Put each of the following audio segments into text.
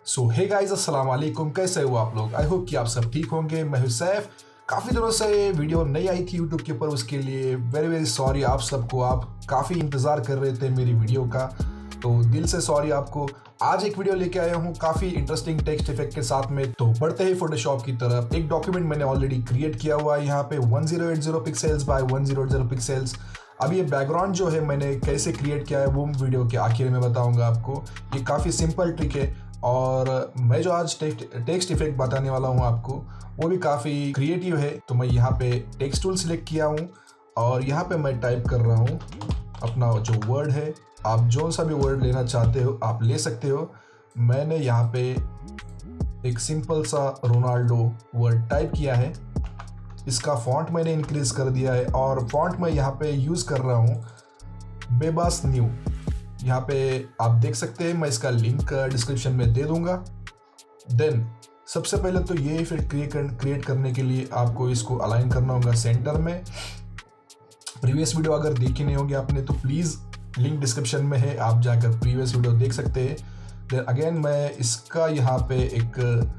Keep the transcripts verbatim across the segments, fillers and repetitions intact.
सो hey guys, अस्सलाम वालेकुम। कैसे हो आप लोग? आई होप कि आप सब ठीक होंगे। मैं हूं सैफ। काफ़ी दिनों से वीडियो नहीं आई थी यूट्यूब के ऊपर, उसके लिए वेरी वेरी सॉरी आप सबको। आप काफ़ी इंतज़ार कर रहे थे मेरी वीडियो का, तो दिल से सॉरी आपको। आज एक वीडियो लेके आया हूँ काफ़ी इंटरेस्टिंग टेक्स्ट इफेक्ट के साथ में। तो बढ़ते ही फोटोशॉप की तरफ। एक डॉक्यूमेंट मैंने ऑलरेडी क्रिएट किया हुआ है यहाँ पे one zero eight zero pixels by one zero eight zero pixels. अब ये बैकग्राउंड जो है मैंने कैसे क्रिएट किया है वो वीडियो के आखिर में बताऊंगा आपको। ये काफ़ी सिंपल ट्रिक है और मैं जो आज टेक्स्ट टेक्स्ट इफेक्ट बताने वाला हूँ आपको वो भी काफ़ी क्रिएटिव है। तो मैं यहाँ पे टेक्स्ट टूल सिलेक्ट किया हूँ और यहाँ पे मैं टाइप कर रहा हूँ अपना जो वर्ड है। आप जो सा भी वर्ड लेना चाहते हो आप ले सकते हो। मैंने यहाँ पे एक सिंपल सा रोनाल्डो वर्ड टाइप किया है। इसका फॉन्ट मैंने इंक्रीज कर दिया है और फॉन्ट मैं यहाँ पे यूज़ कर रहा हूँ बेबास न्यू। यहाँ पे आप देख सकते हैं, मैं इसका लिंक डिस्क्रिप्शन में दे दूंगा। देन सबसे पहले तो ये फिर क्रिएट क्रिएट करने के लिए आपको इसको अलाइन करना होगा सेंटर में। प्रीवियस वीडियो अगर देखी नहीं होगी आपने तो प्लीज़ लिंक डिस्क्रिप्शन में है, आप जाकर प्रीवियस वीडियो देख सकते हैं। देन अगेन मैं इसका यहाँ पे एक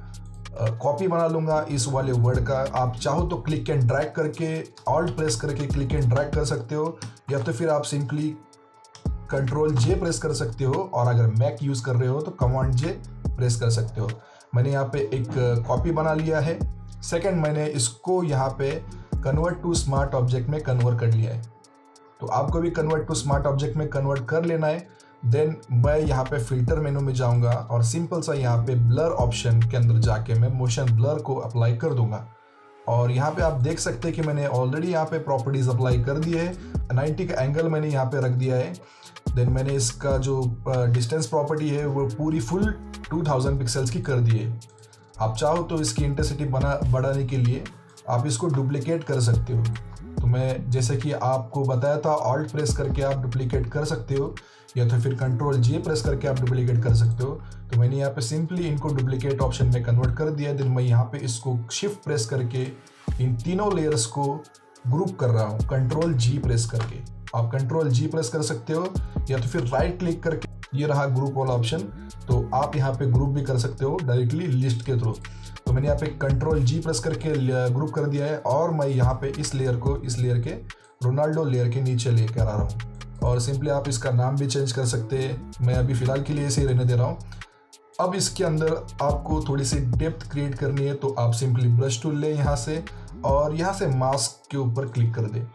कॉपी बना लूँगा इस वाले वर्ड का। आप चाहो तो क्लिक एंड ड्रैग करके ऑल्ट प्रेस करके क्लिक एंड ड्रैग कर सकते हो, या तो फिर आप सिंपली कंट्रोल जे प्रेस कर सकते हो, और अगर मैक यूज़ कर रहे हो तो कमांड जे प्रेस कर सकते हो। मैंने यहाँ पे एक कॉपी बना लिया है। सेकंड, मैंने इसको यहाँ पे कन्वर्ट टू स्मार्ट ऑब्जेक्ट में कन्वर्ट कर लिया है। तो आपको भी कन्वर्ट टू स्मार्ट ऑब्जेक्ट में कन्वर्ट कर लेना है। देन मैं यहाँ पे फिल्टर मेनू में जाऊँगा और सिंपल सा यहाँ पे ब्लर ऑप्शन के अंदर जाके मैं मोशन ब्लर को अप्लाई कर दूंगा। और यहाँ पे आप देख सकते हैं कि मैंने ऑलरेडी यहाँ पे प्रॉपर्टीज अप्लाई कर दी है। नाइन्टी का एंगल मैंने यहाँ पे रख दिया है। देन मैंने इसका जो डिस्टेंस प्रॉपर्टी है वो पूरी फुल टू थाउज़ेंड पिक्सल्स की कर दी है। आप चाहो तो इसकी इंटेंसिटी बना बढ़ाने के लिए आप इसको डुप्लीकेट कर सकते हो। तो मैं जैसे कि आपको बताया था, ऑल्ट प्रेस करके आप डुप्लीकेट कर सकते हो, या तो फिर कंट्रोल जे प्रेस करके आप डुप्लीकेट कर सकते हो। तो मैंने यहाँ पे सिंपली इनको डुप्लीकेट ऑप्शन में कन्वर्ट कर दिया। देन मैं यहाँ पे इसको शिफ्ट प्रेस करके इन तीनों लेयर्स को ग्रुप कर रहा हूँ कंट्रोल जी प्रेस करके। आप कंट्रोल जी प्रेस कर सकते हो, या तो फिर राइट क्लिक करके, ये रहा ग्रुप वाला ऑप्शन, तो आप यहाँ पे ग्रुप भी कर सकते हो डायरेक्टली लिस्ट के थ्रू। तो मैंने यहाँ पे कंट्रोल जी प्रेस करके ग्रुप कर दिया है और मैं यहाँ पे इस लेयर को इस लेयर के रोनाल्डो लेयर के नीचे लेकर आ रहा हूँ। और सिंपली आप इसका नाम भी चेंज कर सकते हैं। मैं अभी फ़िलहाल के लिए इसे रहने दे रहा हूँ। अब इसके अंदर आपको थोड़ी सी डेप्थ क्रिएट करनी है, तो आप सिंपली ब्रश टूल लें यहाँ से और यहाँ से मास्क के ऊपर क्लिक कर दें।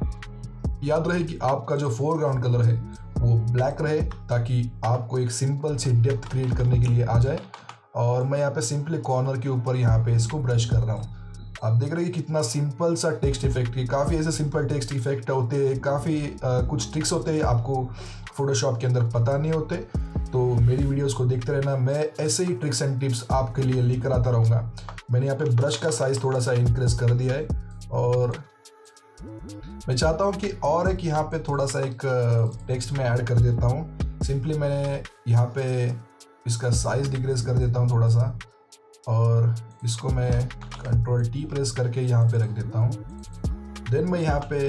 याद रहे कि आपका जो फोरग्राउंड कलर है वो ब्लैक रहे, ताकि आपको एक सिंपल सी डेप्थ क्रिएट करने के लिए आ जाए। और मैं यहाँ पे सिंपली कॉर्नर के ऊपर यहाँ पे इसको ब्रश कर रहा हूँ। आप देख रहे हैं कितना सिंपल सा टेक्स्ट इफेक्ट है। काफ़ी ऐसे सिंपल टेक्स्ट इफेक्ट होते हैं, काफ़ी कुछ ट्रिक्स होते हैं आपको फोटोशॉप के अंदर पता नहीं होते। तो मेरी वीडियोस को देखते रहना, मैं ऐसे ही ट्रिक्स एंड टिप्स आपके लिए लेकर आता रहूँगा। मैंने यहाँ पे ब्रश का साइज़ थोड़ा सा इंक्रीज कर दिया है और मैं चाहता हूँ कि और एक यहाँ पे थोड़ा सा एक टेक्स्ट में ऐड कर देता हूँ। सिंपली मैंने यहाँ पे इसका साइज़ डिक्रीज कर देता हूँ थोड़ा सा, और इसको मैं कंट्रोल टी प्रेस करके यहाँ पे रख देता हूँ। देन मैं यहाँ पे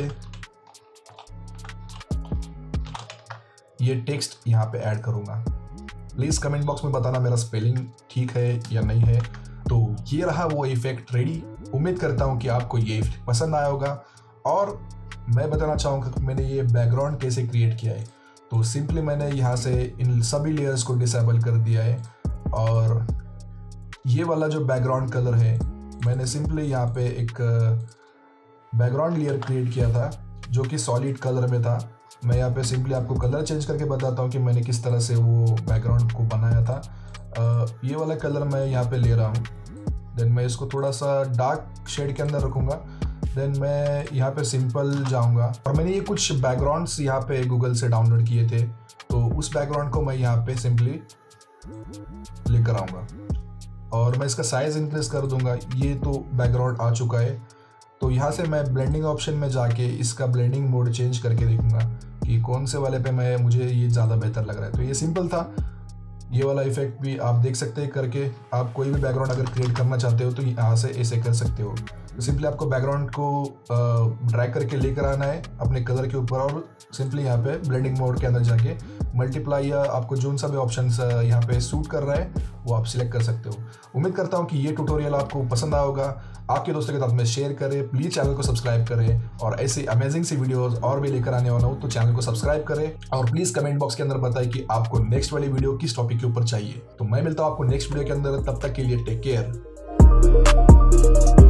ये टेक्स्ट यहाँ पे ऐड करूँगा। प्लीज़ कमेंट बॉक्स में बताना मेरा स्पेलिंग ठीक है या नहीं है। तो ये रहा वो इफेक्ट रेडी। उम्मीद करता हूँ कि आपको ये इफेक्ट पसंद आया होगा। और मैं बताना चाहूँगा कि मैंने ये बैकग्राउंड कैसे क्रिएट किया है। तो सिंपली मैंने यहाँ से इन सभी लेयर्स को डिसेबल कर दिया है, और ये वाला जो बैकग्राउंड कलर है मैंने सिंपली यहाँ पे एक बैकग्राउंड लेयर क्रिएट किया था जो कि सॉलिड कलर में था। मैं यहाँ पे सिंपली आपको कलर चेंज करके बताता हूँ कि मैंने किस तरह से वो बैकग्राउंड को बनाया था। आ, ये वाला कलर मैं यहाँ पे ले रहा हूँ। देन मैं इसको थोड़ा सा डार्क शेड के अंदर रखूँगा। देन मैं यहाँ पे सिंपल जाऊँगा, और मैंने ये कुछ बैकग्राउंड्स यहाँ पे गूगल से डाउनलोड किए थे, तो उस बैकग्राउंड को मैं यहाँ पे सिंपली लेकर आऊँगा और मैं इसका साइज़ इंक्रीज कर दूँगा। ये तो बैकग्राउंड आ चुका है, तो यहाँ से मैं ब्लेंडिंग ऑप्शन में जाके इसका ब्लेंडिंग मोड चेंज करके देखूँगा कि कौन से वाले पे मैं मुझे ये ज़्यादा बेहतर लग रहा है। तो ये सिंपल था। ये वाला इफेक्ट भी आप देख सकते हैं करके। आप कोई भी बैकग्राउंड अगर क्रिएट करना चाहते हो तो यहाँ से ऐसे कर सकते हो। तो सिंपली आपको बैकग्राउंड को ड्रैग करके लेकर आना है अपने कलर के ऊपर, और सिंपली यहाँ पे ब्लेंडिंग मोड के अंदर जाके मल्टीप्लाई या आपको जो सा भी ऑप्शन यहाँ पे सूट कर रहा है वो आप सिलेक्ट कर सकते हो। उम्मीद करता हूँ कि ये ट्यूटोरियल आपको पसंद आया होगा। आपके दोस्तों के साथ में शेयर करें, प्लीज़ चैनल को सब्सक्राइब करें और ऐसे अमेजिंग सी वीडियोस और भी लेकर आने वाला हूँ, तो चैनल को सब्सक्राइब करें और प्लीज़ कमेंट बॉक्स के अंदर बताएं कि आपको नेक्स्ट वाली वीडियो किस टॉपिक के ऊपर चाहिए। तो मैं मिलता हूँ आपको नेक्स्ट वीडियो के अंदर, तब तक के लिए टेक केयर।